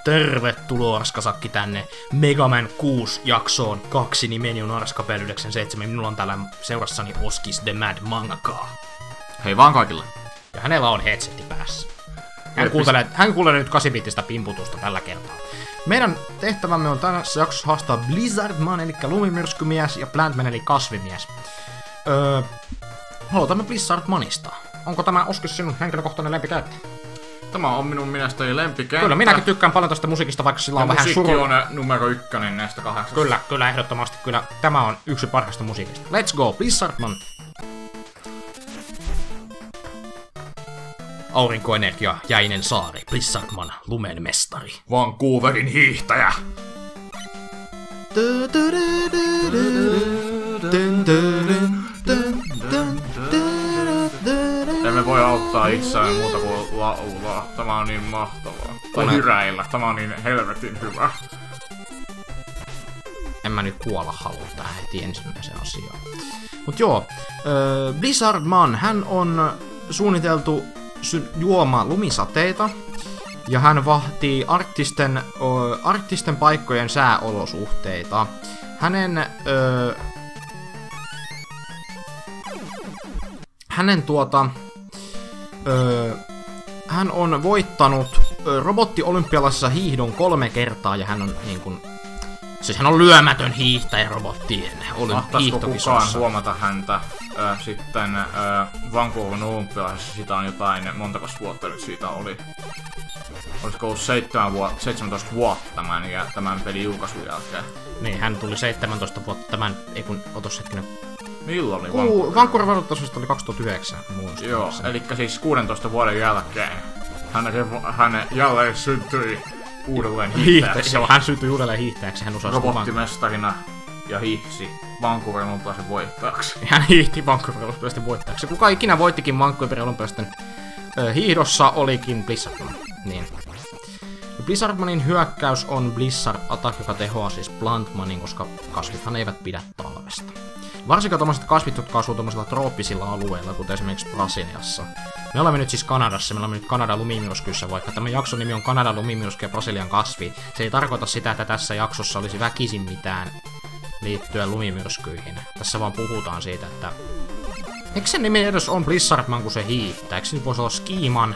tervetuloa Arskasakki tänne Mega Man 6 jaksoon 2. Nimeni on Arskapel97. Minulla on täällä seurassani Oskis the Mad Mangaka. Hei vaan kaikille. Ja hänellä on headsetti päässä. Hän kuulee nyt 8-biittistä pimputusta tällä kertaa. Meidän tehtävämme on tässä jaksossa haastaa Blizzardman, eli lumimyrskymies, ja Plantman, eli kasvimies. Aloitamme Blizzardmanista. Onko tämä Oskis sinun henkilökohtainen lempikäyttäjä? Tämä on minun mielestäni lempikenttä. Kyllä, minäkin tykkään paljon tästä musiikista, vaikka sillä on vähän suru. on numero 1 näistä 8. Kyllä, ehdottomasti. Kyllä, tämä on yksi parhaista musiikista. Let's go, Blizzardman! Aurinkoenergia, jäinen saari, Blizzardman, lumen mestari. Vancouverin hiihtäjä. Emme voi auttaa itseään muuta kuin laulaa. Tämä on niin mahtavaa. Tai hyräillä. Tämä on niin helvetin hyvä. En mä nyt kuolla halua tähän heti ensimmäisen asiaan. Mut joo, Blizzardman, hän on suunniteltu juomaan lumisateita. Ja hän vahtii arktisten paikkojen sääolosuhteita. Hän on voittanut robotti-olympialaisessa hiihdon 3 kertaa ja hän on niinkun... Siis hän on lyömätön hiihtäjä robottien hiihtokisossa. Kukaan huomata häntä sitten Vancouverin olympialaisessa, sitä on jotain montakos vuotta nyt siitä oli. Olisiko ollut 17 vuotta tämän pelin julkaisun jälkeen? Niin, hän tuli 17 vuotta tämän, ei kun otos hetkinen. Milloin oli Vancouverin valtaisuudesta oli 2009, muistan. Joo, elikkä siis 16 vuoden jälkeen hän jälleen syntyi uudelleen hiihtäjäksi. Joo, hän syntyi uudelleen hiihtäjäksi. Hän osasi robottimestarina ja hiihsi Vancouverin olympialaisen voittajaksi. Hän hiihti Vancouverin olympialaisen voittajaksi. Kuka ikinä voittikin Vancouverin olympialaisten hiihdossa olikin Blizzardman. Niin. Blizzardmanin hyökkäys on Blizzard Attack, joka tehoaa siis Plantmanin, koska kasvithan eivät pidä talvesta. Varsinkin tommoset kasvit, jotka asuu tommosilla trooppisilla alueilla, kuten esimerkiksi Brasiliassa. Me olemme nyt siis Kanadassa, me olemme nyt Kanadan lumimyrskyssä, vaikka tämä jakson nimi on Kanadan lumimyrsky ja Brasilian kasvi. Se ei tarkoita sitä, että tässä jaksossa olisi väkisin mitään liittyen lumimyrskyihin. Tässä vaan puhutaan siitä, että... Eikö sen nimi edes on Blizzardman, kun se hiihtää? Eikö se nyt voisi olla Skiman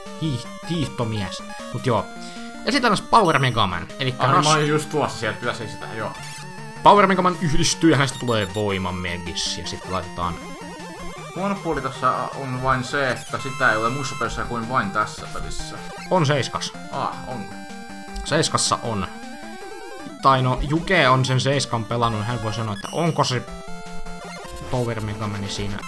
hiihtomies? Mut joo. Esitellään Power Mega Man, elikkä mä olin just tuossa sieltä, pitäisi sitä, joo. Power Mega Man yhdistyy ja hänestä tulee voima Megis ja sitten laitetaan... Huono puoli tässä on vain se, että sitä ei ole muissa pelissä kuin vain tässä pelissä. On 7. On. 7 on. Tai no, Juke on sen 7 pelannut, hän voi sanoa, että onko se Power Mega Man siinä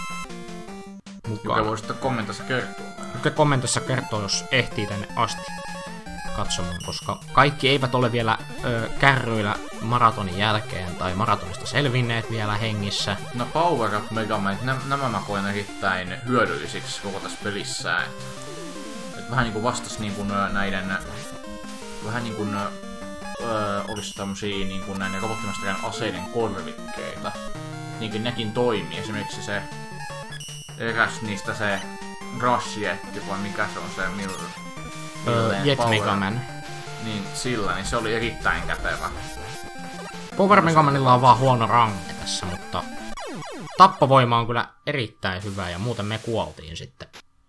mukaan. Juke voi sitten kommentissa kertoa. Juke kommentissa kertoo, jos ehtii tänne asti katsomaan, koska kaikki eivät ole vielä kärryillä maratonin jälkeen tai maratonista selvinneet vielä hengissä. No Power Up Mega Man, nämä mä koen erittäin hyödyllisiksi koko tässä pelissä. Et vähän niinku vastas niinku näiden... Vähän niinku olisi tämmösiä niinku näiden robottimestarien aseiden korvikkeita. Niinkin nekin toimii. Esimerkiksi se... Eräs niistä se... Rush-jetti, vai mikä se on se Jet Mega Man. Niin sillä, niin se oli erittäin kätevä. Power Mega Manilla on vaan huono range tässä, mutta tappovoima on kyllä erittäin hyvä ja muuten me kuoltiin sitten.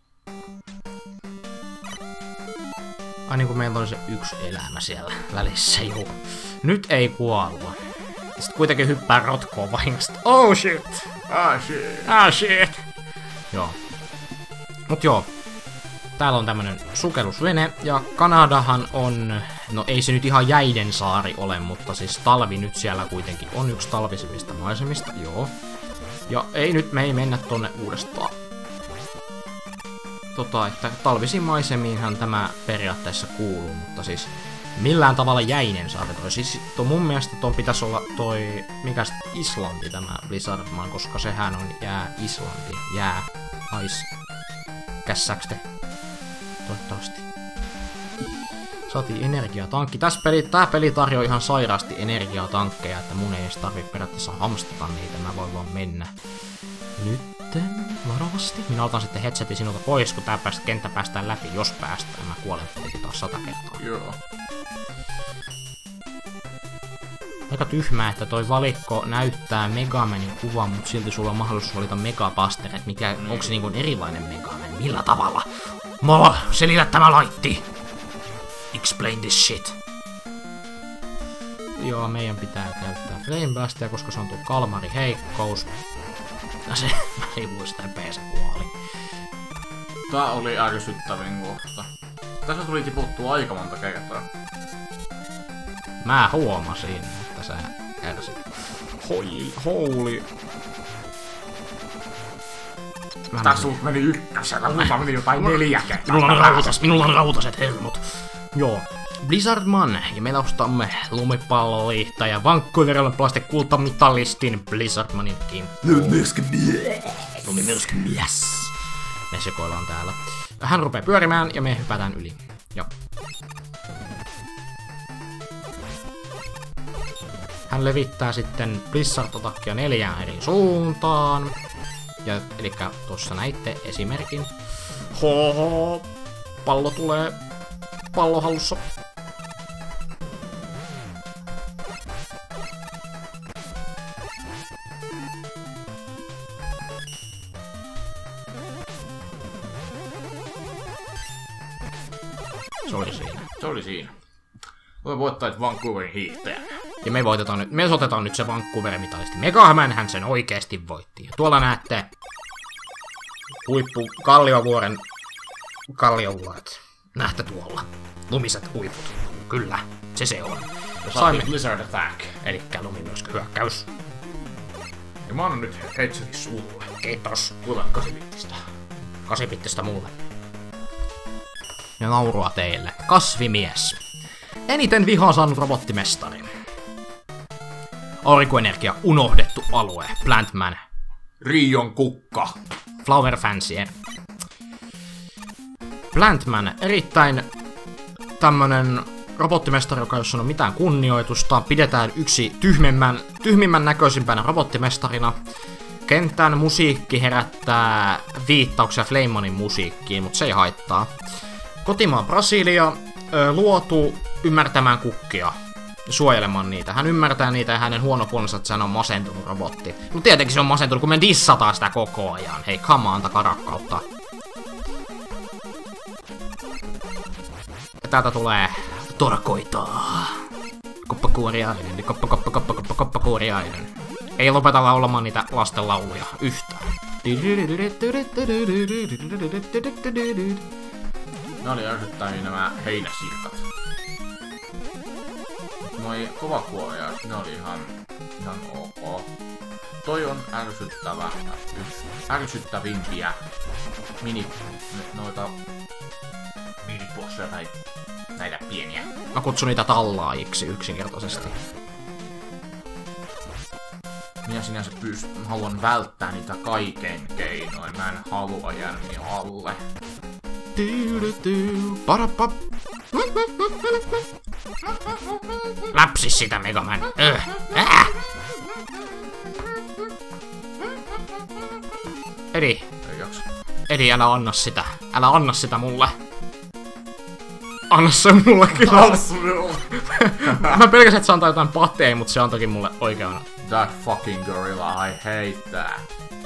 Ai niin kuin meillä oli se yksi elämä siellä välissä, juu. Nyt ei kuolla. Sitten kuitenkin hyppää rotkoon vahingosta. Oh shit! Ah shit! Joo. Mut joo. Täällä on tämmönen sukellusvene, ja Kanadahan on... No ei se nyt ihan jäiden saari ole, mutta siis talvi nyt siellä kuitenkin on yksi talvisivista maisemista, joo. Ja me ei mennä tonne uudestaan. Että talvisiin maisemiinhan tämä periaatteessa kuuluu, mutta siis... Millään tavalla jäinen saari toi. Siis mun mielestä ton pitäisi olla toi... Mikäs Islanti tämä Blizzardman, koska sehän on Islanti. Ice. Kässääks te? Toivottavasti. Saatiin energiatankki. Tää peli tarjoaa ihan sairaasti energiatankkeja, että mun ei edes tarvii periaatteessa hamstata niitä, mä voin vaan mennä. Nytten varovasti. Minä otan sitten headsetin sinulta pois, kun kenttä päästään läpi, jos päästään. Mä kuolen tietenkin taas 100 kertaa. Joo. Aika tyhmää, että toi valikko näyttää Megamanin kuvan, mutta silti sulla on mahdollisuus valita Megabuster, että mikä, onko se niinku erilainen Megaman, millä tavalla? Selitä tämä laitti! Explain this shit. Joo, meidän pitää käyttää Flame Blastia, koska se on tuo Kalmari heikkous. Ja se ei muista, PC kuoli. Tää oli ärsyttävin kohta. Tässä tuli tiputtua aika monta kertaa. Mä huomasin, että sä ärsit. Holy. Tässä sut meni ykkösellä, mulla meni jotain 4 kertaa. Minulla on rautaset hermot. Joo. Blizzardman, ja me ostamme lumipalloliihtäjä Vancouverilla Plastic kultamitalistin Blizzardmanin kimppuun. Lumimyrskymies. Me sekoillaan täällä. Hän rupeaa pyörimään ja me hypätään yli. Joo. Hän levittää sitten Blizzard-atakkia 4 eri suuntaan. Ja elikkä tuossa näitte esimerkin. Pallo tulee pallohallussa. Se oli siinä. Voi voittaa Vancouverin hiihtäjä. Ja me otetaan nyt se Vancouverin mitalisti. Megaman hän sen oikeesti voitti. Ja tuolla näette Kalliovuoren kalliovuoret. Nähtä tuolla. Lumiset huiput. Kyllä, se on. Saimme Blizzard Attack. Elikkä lumimyrskyhyökkäys. Ja mä annan nyt headsetin sulle. Kiitos. Kuule 8-bittistä. 8-bittistä mulle. Ja naurua teille. Kasvimies. Eniten vihaa saanut robottimestari. Aurinkoenergia unohdettu alue. Plantman. Rion kukka. Flower Fancier. Plantman. Erittäin tämmönen robottimestari, joka ei ole mitään kunnioitusta. Pidetään yksi tyhmimmän näköisimpänä robottimestarina. Kentän musiikki herättää viittauksia Flamemanin musiikkiin, mutta se ei haittaa. Kotimaa Brasilia, luotu ymmärtämään kukkia, suojelemaan niitä. Hän ymmärtää niitä ja hänen huono puolensa, että hän on masentunut robotti. No tietenkin se on masentunut, kun me dissataan sitä koko ajan. Hei, come on, antakaa rakkautta. Ja täältä tulee torkoitaa. Koppakuoriainen, koppakuoriainen. Ei lopeta laulamaan niitä lastenlauluja yhtään. Ne oli ärsyttäviä nämä heinäsirkat. Noi kovakuoria, ne oli ihan ok. Toi on ärsyttävimpiä minibosseja tai näitä pieniä. Mä kutsun niitä tallaajiksi yksinkertaisesti. Minä sinänsä haluan välttää niitä kaiken keinoin. Mä en halua jäädä niin alle. Läpsi sitä, Megaman. Edi, älä anna sitä. Älä anna sitä mulle. Anna se mulle kyllä. Mä pelkäsin, että se antaa jotain pateja, mutta se antoikin mulle oikeana. That fucking gorilla, I hate that.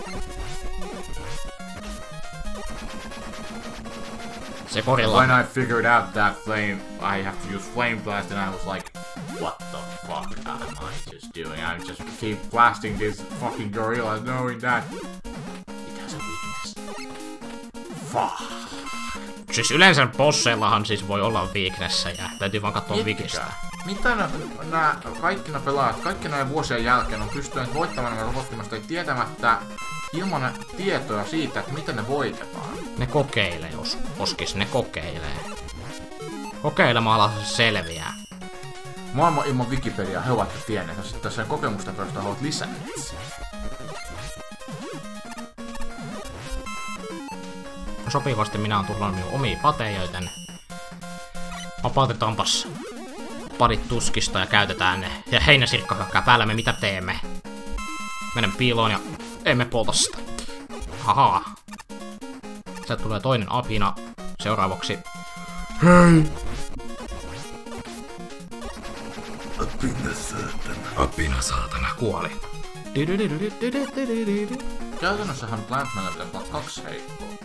Se gorilla. When I figured out that I have to use flame blast, and I was like, what the fuck am I just doing? I just keep blasting this fucking gorilla, knowing that it has a weakness. Fuck. Siis yleensä bosseillahan siis voi olla weakness ja täytyy vaan katsoa wikistä. Mitä kaikki nämä pelaajat, kaikki näiden vuosien jälkeen on pystyneet voittamaan nämä robottimasta tietämättä ilman tietoa siitä, että miten ne voitetaan. Ne kokeilee, oskis ne kokeilee. Kokeilemalla se selviää. Maailman ilman Wikipediaa he ovat jo tienneet, ja sitten sen kokemusta perusta haluat lisää. Sopivasti minä oon tuhlannut minun omia pateja, joten vapautetaanpas parit tuskista ja käytetään ne. Ja heinäsirkka hyökkää päällä, me mitä teemme? Menen piiloon ja emme polta sitä. Haha. Sieltä tulee toinen apina. Seuraavaksi. Hei! Apina saatana. Kuoli. Käytännössähän Plantmanilla pitäisi olla 2 heikkoutta.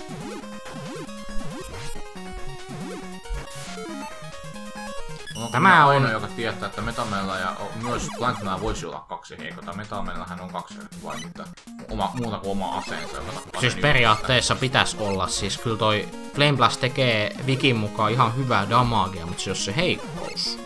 Tämä on ainoa, joka tietää, että Metamanilla ja myös Plantmanilla voisi olla 2 heikkoutta. Metamanillahan on 2 heikkoutta, vai mitä? Muuta kuin oma aseensa, joka tappaa. Siis periaatteessa pitäisi olla. Siis kyllä toi Flame Blast tekee Wikin mukaan ihan hyvää damagea, mutta se on se heikkous.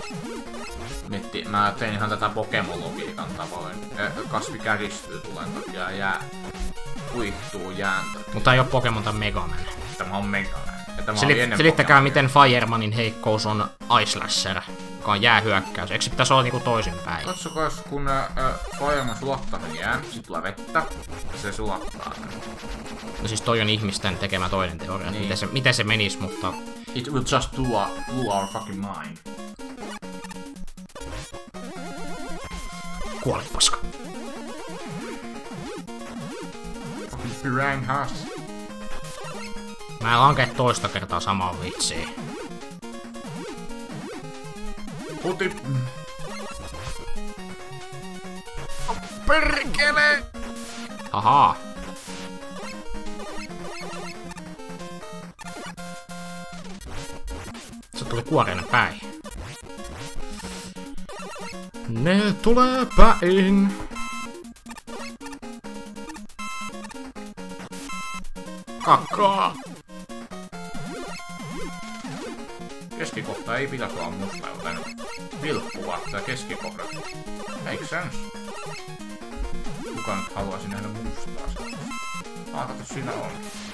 Mä tein ihan tätä Pokemon-logiikan tavoin. Kasvi käristyy tulen takia ja jää kuihtuu jääntä. Mutta ei oo Pokemon tai Mega Man. Tämä on Mega Man. Selittäkää miten Firemanin heikkous on Ice Slasher, joka on jäähyökkäys. Eikö se pitäisi olla niinku toisinpäin? Katsokaa, kun Fireman sulattaa sen jään, sit tulee vettä ja se sulattaa sen. No siis toi on ihmisten tekemä toinen teoria, niin. miten se menis, mutta... It will just blow our fucking mind. Kuoli paska. Fucking piranhas. Mä en lankee toista kertaa samaan vitsiin. Puti. Perkele! Ahaa. Se tuli kuoreinen päin. Ne tulee päin. Kakkaa. Keskikohta ei pitäisi olla musta, joten vilppua tää keskikohta. Make sense. Kuka nyt haluaisi nähdä mustaa? Kato, siinä on.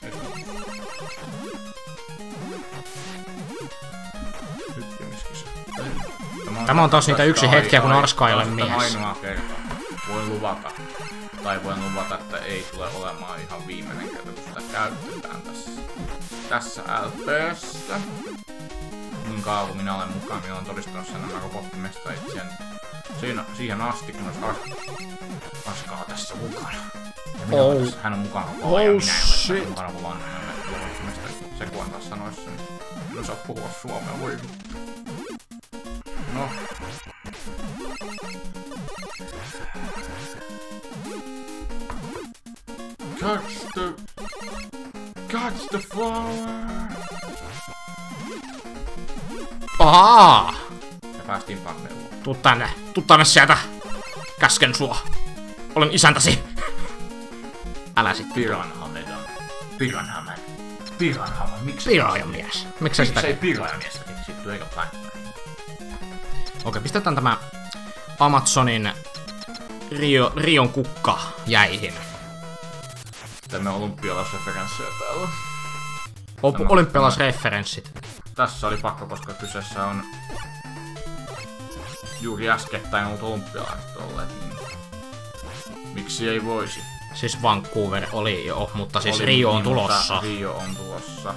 Tämä on taas niitä yksi hetkiä, kun Arska ei ole mies. Ainoa kerta. Voin luvata. Tai voin luvata, että ei tule olemaan ihan viimeinen kerta, kun sitä käytetään tässä LP:ssä. Niin kauan kun minä olen mukaan, minä olen todistanut sen nämä robottimestarit siihen asti, kun olisi Arskaa tässä mukana. Ja hän on mukana koko ajan, minä en ole mukana vaan robottimestarit. Se kun taas sanoisi sen. En osaa puhua suomea, voi. No. Catch the flower! Ahaa! Ja päästiin pakkeuun. Tuu tänne sieltä! Käsken sua! Olen isäntäsi! Älä sitten. Piranha, miksi? Piraajamies. Miksei sitä? Miksei piraajamies keksitty eikä Plantman? Okei, pistetään tämä Amazonin Rion kukka jäihin. Tämä olympialaisreferenssejä täällä. Olympialaisreferenssit. Tässä oli pakko, koska kyseessä on juuri äskettäin ollut olympialaiset olleet, niin miksi ei voisi? Siis Vancouver oli jo, mutta siis Rio on tulossa. Rio on tulossa.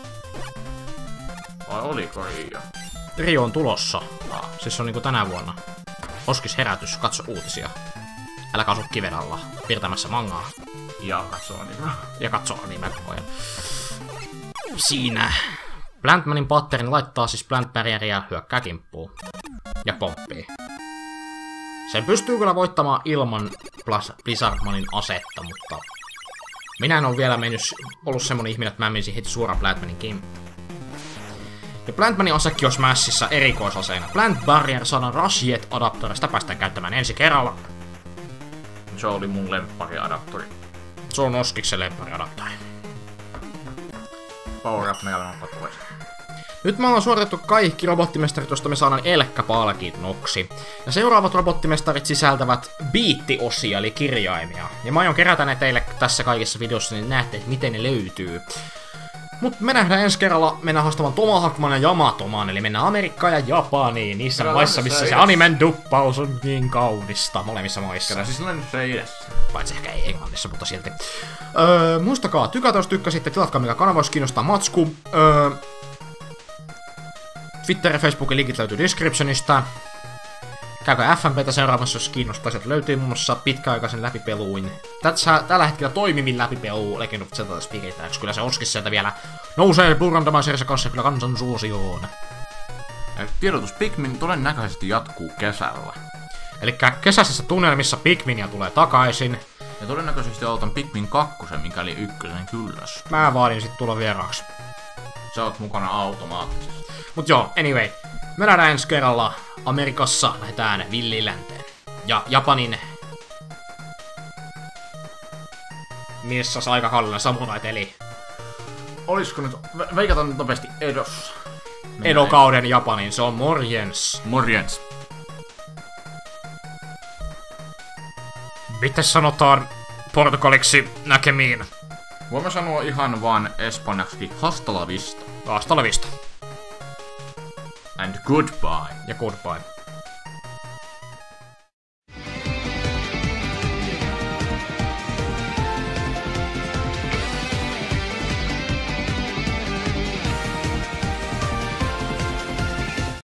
Vai oliko Rio? Rio on tulossa. Siis se on niinku tänä vuonna. Oskis herätys, katso uutisia. Älä asu kiven alla, piirtämässä mangaa. Ja katso anime. Ja katso anime koko ajan. Siinä. Plantmanin patterin laittaa siis Plant Barrieria, hyökkää kimppuun. Ja pomppii. Sen pystyy kyllä voittamaan ilman Blizzardmanin asetta, mutta... Minä en ole vielä ollut semmonen ihminen, että mä menisin heti suoraan Plantmanin kimppuun. Ja Plantmanin asekin on Smashissa erikoisaseena. Plant Barrier saadaan Rush-Jet adapterista päästään käyttämään ensi kerralla. Se oli mun lemppariadaptori. Se on Oskiksen lemppariadaptori. Power up Mega Man pois. Nyt me ollaan suoritettu kaikki robottimestarit, josta me saadaan Elkka-palkinnoksi. Ja seuraavat robottimestarit sisältävät biittiosia, eli kirjaimia. Ja mä aion kerätä ne teille tässä kaikissa videossa, niin näette, että miten ne löytyy. Mut me nähdään ensi kerralla, mennään haastamaan Tomahawkman ja Yamatoman, eli mennään Amerikkaan ja Japaniin, niissä maissa, missä se animen duppaus on niin kaunista, molemmissa maissa. Kyllä siis lennässä idässä. Paitsi ehkä ei Englannissa, mutta silti. Muistakaa tykätä, jos tykkäsitte, tilatkaa mikä kanava, jos kiinnostaa matsku. Twitter ja Facebookin linkit löytyy descriptionista. Käykää FMPtä seuraamassa, jos kiinnostaa. Sieltä löytyy muun muassa pitkäaikaisen läpipeluin. Tällä hetkellä toimivin läpipelu Legend of Zelda Spiritax. Kyllä se Oskis sieltä vielä nousee Burandaman kanssa kyllä kansan suosioon. Tiedotus Pikmin todennäköisesti jatkuu kesällä. Elikkä kesäisissä tunnelmissa Pikminia tulee takaisin. Ja todennäköisesti aloitan Pikmin 2, mikäli 1 kylläs. Mä vaadin sit tulla vieraaksi. Sä oot mukana automaattisesti. Mut joo, anyway. Me nähdään ensi kerralla Amerikassa, lähdetään Villilänteen. Ja Japanin... missä aikakaudella samurait eli... Olisiko nyt... Veikataan nyt nopeasti Edossa. Edo-kauden Japanin, se on morjens. Morjens. Miten sanotaan portugaliksi näkemiin? Voimme sanoa ihan vaan espanjaksi hasta la vista. Hasta la vista. And goodbye. Ja goodbye.